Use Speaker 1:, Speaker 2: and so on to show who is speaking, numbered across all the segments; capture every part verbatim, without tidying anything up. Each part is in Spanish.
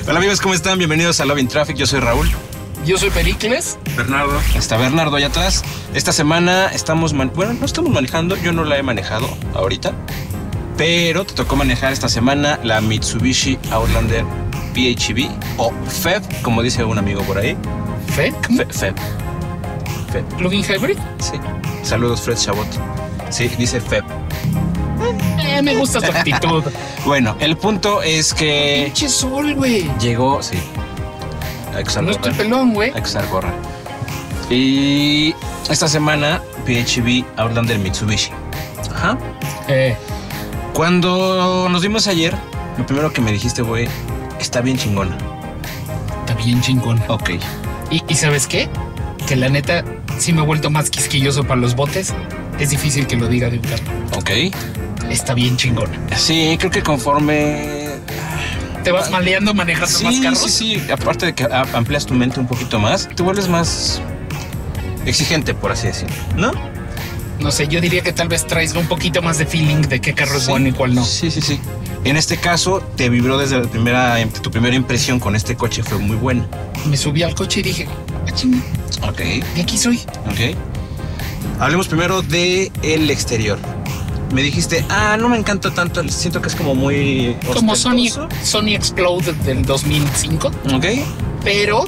Speaker 1: Hola amigos, ¿cómo están? Bienvenidos a Love in Traffic, yo soy Raúl.
Speaker 2: Yo soy Pericles.
Speaker 1: Bernardo. Está Bernardo allá atrás. Esta semana estamos, man... bueno, no estamos manejando, yo no la he manejado ahorita, pero te tocó manejar esta semana la Mitsubishi Outlander P H E V o F E V, como dice un amigo por ahí.
Speaker 2: ¿F E V?
Speaker 1: F E V. F E V.
Speaker 2: ¿Plug-in hybrid?
Speaker 1: Sí. Saludos, Fred Chabot. Sí, dice F E V.
Speaker 2: Eh, me gusta tu actitud.
Speaker 1: Bueno, el punto es que...
Speaker 2: Pinche sol, güey.
Speaker 1: Llegó, sí. Hay que usar
Speaker 2: No
Speaker 1: gorra.
Speaker 2: estoy pelón, güey.
Speaker 1: Hay que usar gorra. Y esta semana, P H E V Outlander Mitsubishi. Ajá.
Speaker 2: Eh,
Speaker 1: Cuando nos vimos ayer, lo primero que me dijiste, güey, está bien chingona.
Speaker 2: está bien chingón.
Speaker 1: Ok.
Speaker 2: ¿Y, ¿Y sabes qué? Que la neta, sí me he vuelto más quisquilloso para los botes. Es difícil que lo diga de un carro.
Speaker 1: Ok.
Speaker 2: Está bien chingón.
Speaker 1: Sí, creo que conforme...
Speaker 2: ¿Te vas maleando manejando
Speaker 1: Sí,
Speaker 2: más carros?
Speaker 1: sí, sí. Aparte de que a- amplias tu mente un poquito más, te vuelves más exigente, por así decirlo, ¿no?
Speaker 2: No sé, yo diría que tal vez traes un poquito más de feeling de qué carro es
Speaker 1: Sí.
Speaker 2: bueno y cuál no.
Speaker 1: Sí, sí, sí. En este caso, te vibró desde la primera, tu primera impresión con este coche fue muy buena.
Speaker 2: Me subí al coche y dije, ah, chinga,
Speaker 1: Ok,
Speaker 2: de aquí soy.
Speaker 1: ok. Hablemos primero de el exterior. Me dijiste, ah, no me encanta tanto, siento que es como muy
Speaker 2: Como Sony,
Speaker 1: ostentoso.
Speaker 2: Sony Explode del dos mil cinco,
Speaker 1: Ok,
Speaker 2: pero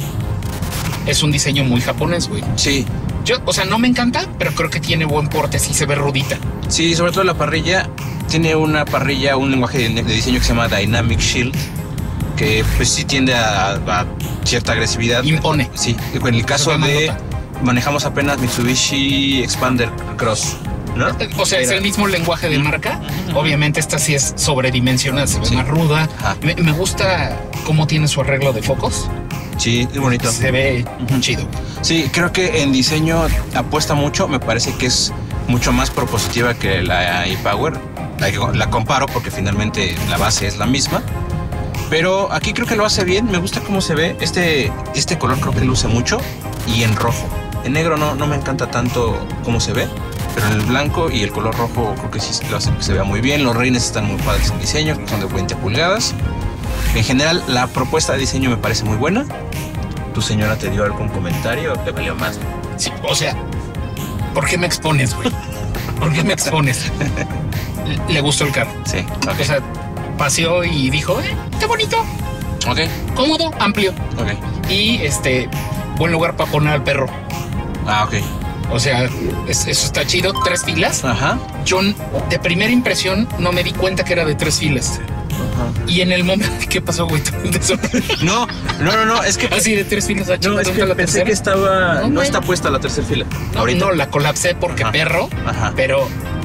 Speaker 2: es un diseño muy japonés, güey.
Speaker 1: sí.
Speaker 2: Yo, o sea, no me encanta, pero creo que tiene buen porte, sí se ve rudita.
Speaker 1: Sí, sobre todo la parrilla. Tiene una parrilla, un lenguaje de, de diseño que se llama Dynamic Shield, que pues sí tiende a, a cierta agresividad.
Speaker 2: Impone.
Speaker 1: Sí, en el caso
Speaker 2: Se ve
Speaker 1: de...
Speaker 2: malota.
Speaker 1: Manejamos apenas Mitsubishi Expander Cross, ¿no?
Speaker 2: O sea, es
Speaker 1: Era-
Speaker 2: el mismo lenguaje de marca.
Speaker 1: Ujú.
Speaker 2: Obviamente esta sí es sobredimensionada, se ve
Speaker 1: Sí.
Speaker 2: más ruda.
Speaker 1: Ajá.
Speaker 2: Me, me gusta cómo tiene su arreglo de focos.
Speaker 1: Sí, es bonito.
Speaker 2: Se ve
Speaker 1: Ujú.
Speaker 2: chido.
Speaker 1: Sí, creo que en diseño apuesta mucho. Me parece que es mucho más propositiva que la e-Power. La, la comparo porque finalmente la base es la misma. Pero aquí creo que lo hace bien. Me gusta cómo se ve. Este, este color creo que luce mucho. Y en rojo. En negro no, no me encanta tanto cómo se ve. Pero en el blanco y el color rojo creo que sí lo hace que se vea muy bien. Los reines están muy padres en diseño. Son de veinte pulgadas. En general, la propuesta de diseño me parece muy buena. ¿Tu señora te dio algún comentario o te valió más?
Speaker 2: Sí, o sea, ¿por qué me expones, güey? ¿Por qué me expones? Le- Le gustó el carro.
Speaker 1: Sí, ok.
Speaker 2: O sea, paseó y dijo, eh, qué bonito,
Speaker 1: Ok,
Speaker 2: cómodo, amplio.
Speaker 1: ok.
Speaker 2: Y este, buen lugar para poner al perro.
Speaker 1: Ah, ok.
Speaker 2: O sea, es- eso está chido. Tres filas.
Speaker 1: Ajá.
Speaker 2: Yo de primera impresión no me di cuenta que era de tres filas. Y en el momento, ¿qué pasó, güey? ¿Te sorprendió?
Speaker 1: No, no, no, no, es que...
Speaker 2: Así de tres filas. ah,
Speaker 1: No,
Speaker 2: chinga,
Speaker 1: es
Speaker 2: ¿dónde
Speaker 1: que
Speaker 2: la
Speaker 1: pensé
Speaker 2: tercera?
Speaker 1: que estaba...
Speaker 2: No,
Speaker 1: No,
Speaker 2: güey.
Speaker 1: está puesta la tercera fila.
Speaker 2: No,
Speaker 1: Ahorita.
Speaker 2: no, la colapsé porque
Speaker 1: Ajá.
Speaker 2: perro,
Speaker 1: Ajá.
Speaker 2: pero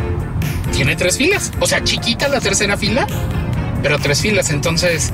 Speaker 2: tiene tres filas. O sea, chiquita la tercera fila, pero tres filas. Entonces,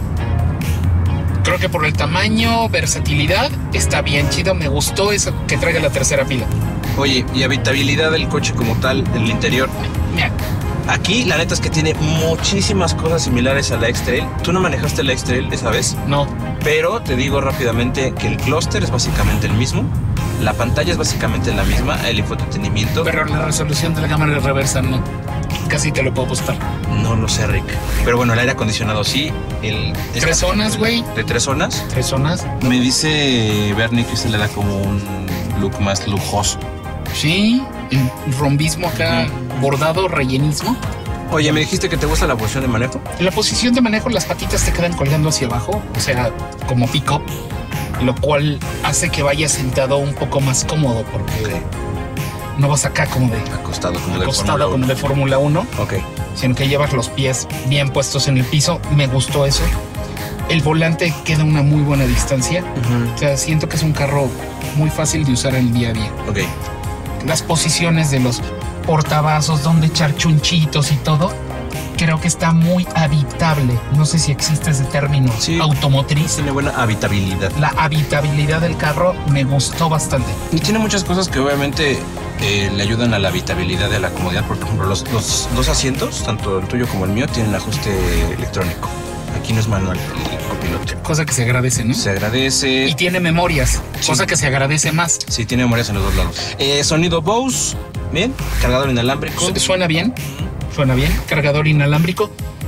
Speaker 2: creo que por el tamaño, versatilidad, está bien chido. Me gustó eso que traiga la tercera fila.
Speaker 1: Oye, y habitabilidad del coche como tal, en el interior.
Speaker 2: Mira,
Speaker 1: Aquí, la neta es que tiene muchísimas cosas similares a la X-Trail. Tú no manejaste la X-Trail esa vez,
Speaker 2: no.
Speaker 1: pero te digo rápidamente que el clúster es básicamente el mismo. La pantalla es básicamente la misma, el infoentretenimiento.
Speaker 2: Pero la resolución de la cámara de reversa no. Casi te lo puedo apostar.
Speaker 1: No lo sé, Rick. Pero bueno, el aire acondicionado sí. El,
Speaker 2: Tres zonas, güey.
Speaker 1: De tres zonas.
Speaker 2: Tres zonas.
Speaker 1: Me dice Bernie que se le da como un look más lujoso.
Speaker 2: Sí, el rombismo acá, bordado, rellenismo.
Speaker 1: Oye, me dijiste que te gusta la posición de manejo.
Speaker 2: En la posición de manejo, las patitas te quedan colgando hacia abajo, o sea, como pick-up, lo cual hace que vayas sentado un poco más cómodo, porque no vas acá como de
Speaker 1: Acostado como de
Speaker 2: acostado
Speaker 1: Fórmula
Speaker 2: como de Fórmula uno,
Speaker 1: uno. Ok.
Speaker 2: sino que llevas los pies bien puestos en el piso. Me gustó eso. El volante queda a una muy buena distancia. O sea, siento que es un carro muy fácil de usar en el día a día.
Speaker 1: Ok.
Speaker 2: Las posiciones de los portavasos, donde echar chunchitos y todo, creo que está muy habitable. No sé si existe ese término
Speaker 1: Sí.
Speaker 2: automotriz.
Speaker 1: Tiene buena habitabilidad.
Speaker 2: La habitabilidad del carro me gustó bastante.
Speaker 1: Y tiene muchas cosas que obviamente eh, le ayudan a la habitabilidad y a la comodidad. Por ejemplo, los, los dos asientos, tanto el tuyo como el mío, tienen ajuste electrónico. Aquí no es manual el copiloto.
Speaker 2: Cosa que se agradece, ¿no?
Speaker 1: Se agradece.
Speaker 2: Y tiene memorias,
Speaker 1: Sí.
Speaker 2: cosa que se agradece más.
Speaker 1: Sí, tiene memorias en los dos lados. Eh, sonido Bose, bien. Cargador inalámbrico.
Speaker 2: Su- Suena bien, suena bien. Cargador inalámbrico.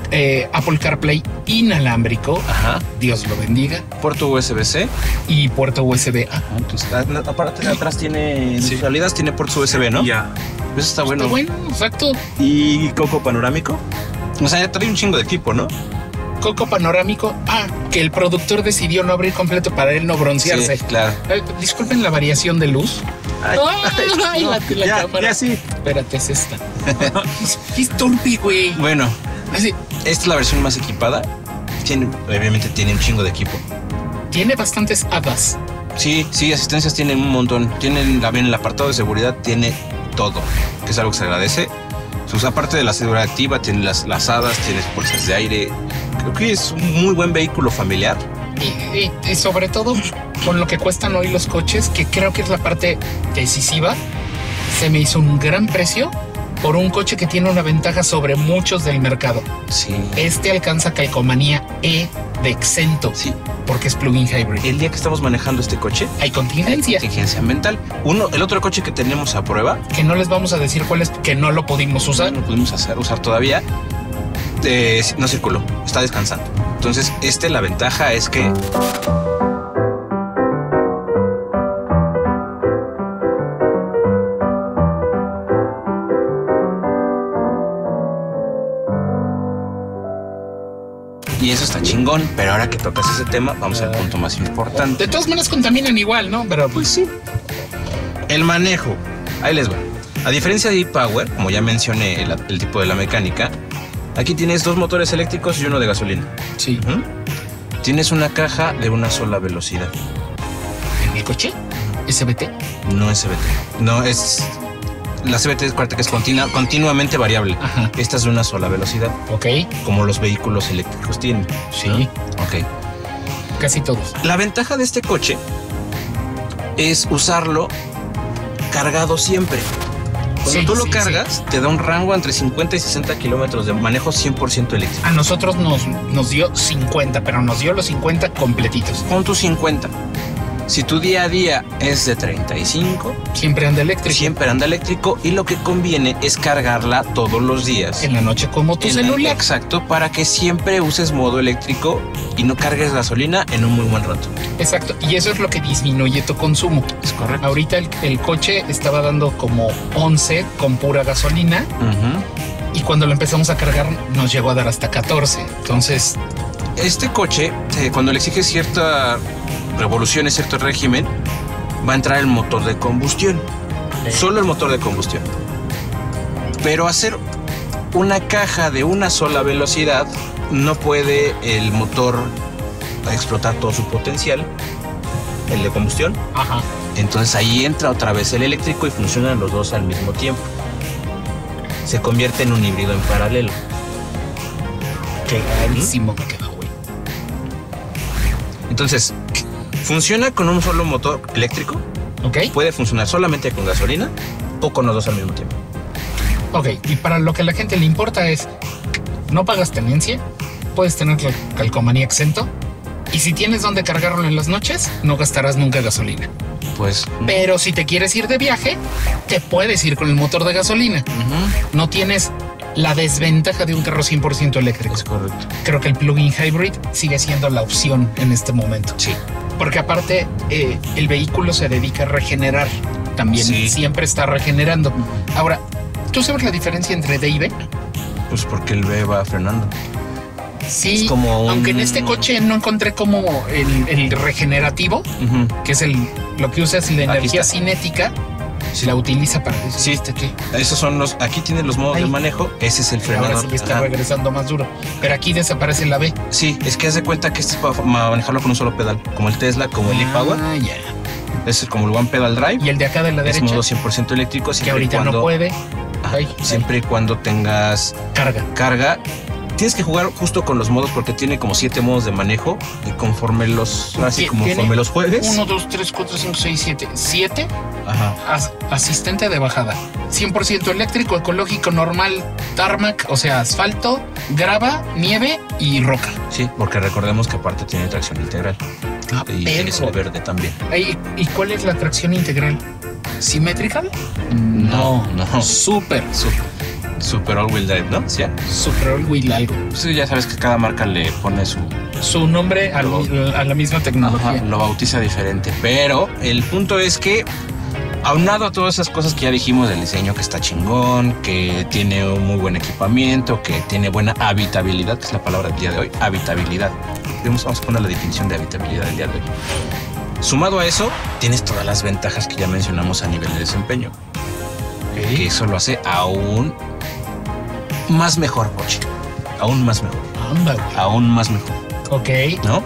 Speaker 2: eh, Apple CarPlay inalámbrico.
Speaker 1: Ajá.
Speaker 2: Dios lo bendiga.
Speaker 1: Puerto U S B C.
Speaker 2: Y puerto U S B A.
Speaker 1: Entonces, aparte de atrás tiene,
Speaker 3: Sí.
Speaker 1: en realidad tiene puertos U S B, ¿no?
Speaker 3: Ya.
Speaker 1: Eso está bueno.
Speaker 2: Está bueno, exacto.
Speaker 1: Y coco panorámico. O sea, ya trae un chingo de equipo, ¿no?
Speaker 2: Coco panorámico. Ah, que el productor decidió no abrir completo para él no broncearse.
Speaker 1: Sí, claro.
Speaker 2: Eh, disculpen la variación de luz.
Speaker 1: Ay,
Speaker 2: Ay,
Speaker 1: no,
Speaker 2: la, la
Speaker 1: ya,
Speaker 2: cámara.
Speaker 1: ya sí.
Speaker 2: Espérate, es esta. Qué estúpido, güey.
Speaker 1: Bueno,
Speaker 2: Así,
Speaker 1: esta es la versión más equipada. Tiene, obviamente tiene un chingo de equipo.
Speaker 2: tiene bastantes hadas.
Speaker 1: Sí, sí, asistencias tienen un montón. Tienen también el apartado de seguridad, tiene todo, que es algo que se agradece. Sus, aparte de la seguridad activa, tiene las, las hadas, tiene bolsas de aire. Creo que es un muy buen vehículo familiar.
Speaker 2: Y, y- y sobre todo con lo que cuestan hoy los coches, que creo que es la parte decisiva, se me hizo un gran precio por un coche que tiene una ventaja sobre muchos del mercado.
Speaker 1: Sí.
Speaker 2: Este alcanza calcomanía E de exento,
Speaker 1: Sí.
Speaker 2: porque es plug-in hybrid.
Speaker 1: El día que estamos manejando este coche,
Speaker 2: Hay contingencia,
Speaker 1: contingencia ambiental. Uno, el otro coche que tenemos a prueba,
Speaker 2: que no les vamos a decir cuál es, que no lo pudimos usar.
Speaker 1: no lo pudimos hacer, usar todavía, eh, no circuló, está descansando. Entonces, este, la ventaja es que y eso está chingón, pero ahora que tocas ese tema, vamos al punto más importante.
Speaker 2: De todas maneras contaminan igual, ¿no? Pero pues sí.
Speaker 1: El manejo. Ahí les va. A diferencia de e-Power, como ya mencioné el, el tipo de la mecánica, aquí tienes dos motores eléctricos y uno de gasolina.
Speaker 2: Sí.
Speaker 1: ¿Mm? Tienes una caja de una sola velocidad.
Speaker 2: ¿En el coche? ¿S B T?
Speaker 1: No es C V T. No es... La C V T es cuarta que es continua, continuamente variable.
Speaker 2: Ajá.
Speaker 1: Esta es de una sola velocidad,
Speaker 2: Ok.
Speaker 1: como los vehículos eléctricos tienen.
Speaker 2: Sí.
Speaker 1: ¿No? Ok.
Speaker 2: Casi todos.
Speaker 1: La ventaja de este coche es usarlo cargado siempre. Cuando
Speaker 2: Sí,
Speaker 1: tú lo
Speaker 2: sí,
Speaker 1: cargas, te da un rango entre cincuenta y sesenta kilómetros de manejo cien por ciento eléctrico.
Speaker 2: A nosotros nos, nos dio cincuenta, pero nos dio los cincuenta completitos.
Speaker 1: Pon tus cincuenta. Si tu día a día es de treinta y cinco,
Speaker 2: Siempre anda eléctrico.
Speaker 1: siempre anda eléctrico y lo que conviene es cargarla todos los días.
Speaker 2: En la noche como tu
Speaker 1: En-
Speaker 2: celular.
Speaker 1: Exacto, para que siempre uses modo eléctrico y no cargues gasolina en un muy buen rato.
Speaker 2: Exacto. Y eso es lo que disminuye tu consumo.
Speaker 1: Es correcto.
Speaker 2: Ahorita el, el coche estaba dando como once con pura gasolina
Speaker 1: Ujú.
Speaker 2: y cuando lo empezamos a cargar nos llegó a dar hasta catorce. Entonces,
Speaker 1: Este coche, eh, cuando le exiges cierta revolución, cierto régimen, va a entrar el motor de combustión. Solo el motor de combustión. Pero hacer una caja de una sola velocidad, no puede el motor explotar todo su potencial, el de combustión.
Speaker 2: ajá.
Speaker 1: Entonces ahí entra otra vez el eléctrico y funcionan los dos al mismo tiempo. Se convierte en un híbrido en paralelo.
Speaker 2: Clarísimo me quedó, güey.
Speaker 1: Entonces, funciona con un solo motor eléctrico.
Speaker 2: Ok.
Speaker 1: Puede funcionar solamente con gasolina o con los dos al mismo tiempo.
Speaker 2: Ok. Y para lo que a la gente le importa es, no pagas tenencia, puedes tener la calcomanía exento. Y si tienes donde cargarlo en las noches, no gastarás nunca gasolina.
Speaker 1: Pues,
Speaker 2: Pero si te quieres ir de viaje, te puedes ir con el motor de gasolina.
Speaker 1: ujú,
Speaker 2: No tienes la desventaja de un carro cien por ciento eléctrico.
Speaker 1: es correcto.
Speaker 2: Creo que el plug-in hybrid sigue siendo la opción en este momento.
Speaker 1: Sí.
Speaker 2: Porque aparte, eh, el vehículo se dedica a regenerar. También
Speaker 1: Sí.
Speaker 2: siempre está regenerando. Ahora, ¿tú sabes la diferencia entre D y B?
Speaker 1: Pues porque el B va frenando.
Speaker 2: Sí,
Speaker 1: Es como un-
Speaker 2: aunque en este coche no encontré como el, el regenerativo,
Speaker 1: Ujú.
Speaker 2: que es el lo que usa es la
Speaker 1: Aquí
Speaker 2: energía
Speaker 1: está.
Speaker 2: cinética,
Speaker 1: Sí.
Speaker 2: la utiliza para
Speaker 1: Sí.
Speaker 2: este que
Speaker 1: Esos son los. Aquí tiene los modos
Speaker 2: Ahí.
Speaker 1: de manejo. Ese es el
Speaker 2: ahora
Speaker 1: frenador.
Speaker 2: sí está
Speaker 1: Ajá.
Speaker 2: regresando más duro. Pero aquí desaparece la B.
Speaker 1: Sí, es que haz de cuenta que este es para manejarlo con un solo pedal. Como el Tesla, como el e-Power.
Speaker 2: Ah, ya.
Speaker 1: Ese es como el One Pedal Drive.
Speaker 2: Y el de acá de la
Speaker 1: Es
Speaker 2: derecha,
Speaker 1: modo cien por ciento eléctrico.
Speaker 2: que
Speaker 1: siempre y
Speaker 2: ahorita
Speaker 1: cuando,
Speaker 2: no puede,
Speaker 1: Ajá,
Speaker 2: Ay,
Speaker 1: siempre y cuando tengas
Speaker 2: carga.
Speaker 1: carga. Tienes que jugar justo con los modos porque tiene como siete modos de manejo y conforme los así
Speaker 2: Tie-
Speaker 1: como
Speaker 2: tiene
Speaker 1: conforme los juegues.
Speaker 2: uno, dos, tres, cuatro, cinco, seis, siete. siete
Speaker 1: Ajá.
Speaker 2: as- asistente de bajada. cien por ciento eléctrico, ecológico, normal, tarmac, o sea, asfalto, grava, nieve y roca.
Speaker 1: Sí, porque recordemos que aparte tiene tracción integral.
Speaker 2: Ah,
Speaker 1: Y tienes el
Speaker 2: perro.
Speaker 1: verde también.
Speaker 2: Ey, ¿y cuál es la tracción integral? ¿Simétrica?
Speaker 1: No, no.
Speaker 2: Súper.
Speaker 1: Súper. Super All Wheel Drive, ¿no? ¿Sí?
Speaker 2: Super All Wheel algo.
Speaker 1: Pues ya sabes que cada marca le pone su...
Speaker 2: Su nombre a,
Speaker 1: Lo-
Speaker 2: a la misma tecnología.
Speaker 1: Ajá, lo bautiza diferente. Pero el punto es que, aunado a todas esas cosas que ya dijimos del diseño, que está chingón, que tiene un muy buen equipamiento, que tiene buena habitabilidad, que es la palabra del día de hoy, habitabilidad. Vamos, vamos a poner la definición de habitabilidad del día de hoy. Sumado a eso, tienes todas las ventajas que ya mencionamos a nivel de desempeño. Que eso lo hace aún más mejor coche. Aún más mejor.
Speaker 2: Anda, güey.
Speaker 1: Aún más mejor.
Speaker 2: Ok.
Speaker 1: ¿No?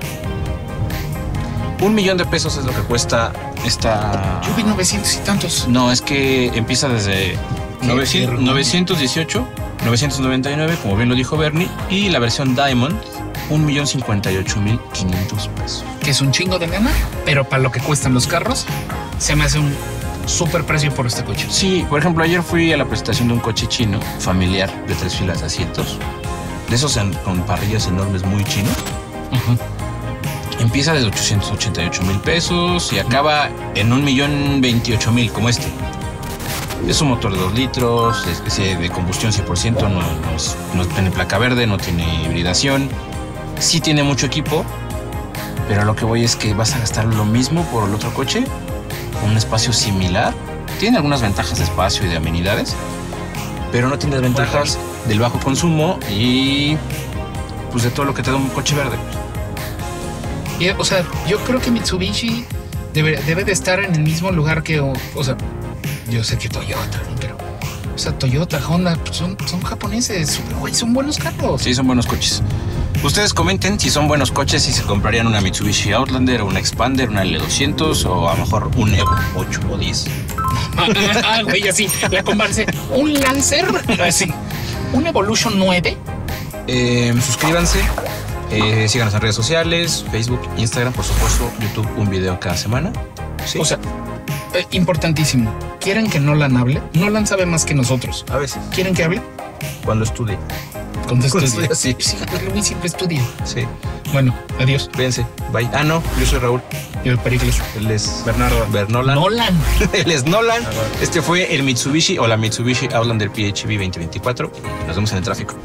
Speaker 1: Un millón de pesos es lo que cuesta esta...
Speaker 2: Yo vi novecientos y tantos.
Speaker 1: No, es que empieza desde novecientos, novecientos dieciocho, novecientos noventa y nueve, como bien lo dijo Bernie, y la versión Diamond, un millón cincuenta y ocho mil quinientos pesos.
Speaker 2: Que es un chingo de lana, pero para lo que cuestan los carros, se me hace un súper precio por este coche.
Speaker 1: Sí, por ejemplo, ayer fui a la presentación de un coche chino familiar de tres filas de asientos, de esos en- con parrillas enormes muy chinos.
Speaker 2: Ujú.
Speaker 1: Empieza desde ochocientos ochenta y ocho mil pesos y acaba en un millón veintiocho mil, como este. Es un motor de dos litros, es es de combustión cien por ciento, no, no, es- no tiene placa verde, no tiene hibridación. Sí tiene mucho equipo, pero a lo que voy es que vas a gastar lo mismo por el otro coche, un espacio similar. Tiene algunas ventajas de espacio y de amenidades, pero no tiene las ventajas del bajo consumo y pues de todo lo que te da un coche verde.
Speaker 2: Y, o sea, yo creo que Mitsubishi debe, debe de estar en el mismo lugar que, o, o sea, yo sé que Toyota, ¿no? Pero, o sea, Toyota, Honda, pues son, son japoneses, güey, son buenos carros.
Speaker 1: Sí, son buenos coches. Ustedes comenten si son buenos coches, si se comprarían una Mitsubishi Outlander o una Expander, una L doscientos o a lo mejor un Evo ocho o diez.
Speaker 2: Ah, ah, güey, así, la converse. Un Lancer, así. Un Evolution nueve.
Speaker 1: Eh, suscríbanse, eh, síganos en redes sociales, Facebook, Instagram, por supuesto, YouTube, un video cada semana. Sí.
Speaker 2: O sea, eh, importantísimo. ¿Quieren que Nolan hable? Nolan sabe más que nosotros.
Speaker 1: a veces,
Speaker 2: ¿Quieren que hable?
Speaker 1: cuando estudie.
Speaker 2: Cuando
Speaker 1: Cuando
Speaker 2: estudie.
Speaker 1: estudie, sí.
Speaker 2: Sí, pues Luis siempre estudia.
Speaker 1: Sí,
Speaker 2: Bueno, adiós.
Speaker 1: cuídense. Bye. Ah, no, yo soy Raúl.
Speaker 2: Y el Pericles.
Speaker 1: Él es
Speaker 3: Bernardo.
Speaker 1: Bernolan.
Speaker 2: Nolan.
Speaker 1: Él es Nolan. Este fue el Mitsubishi o la Mitsubishi Outlander P H V veinte veinticuatro. Nos vemos en el tráfico.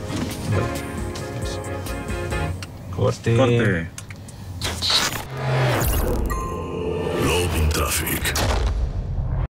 Speaker 1: Corte.
Speaker 3: Corte.
Speaker 4: Loading traffic.